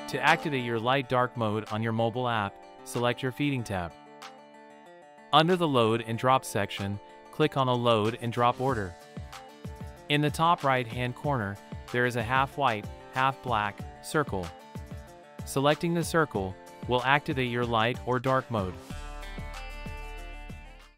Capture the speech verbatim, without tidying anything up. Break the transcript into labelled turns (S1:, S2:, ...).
S1: To activate your light dark mode on your mobile app, select your feeding tab. Under the Load and Drop section, click on a Load and Drop order. In the top right-hand corner, there is a half-white, half-black circle. Selecting the circle will activate your light or dark mode.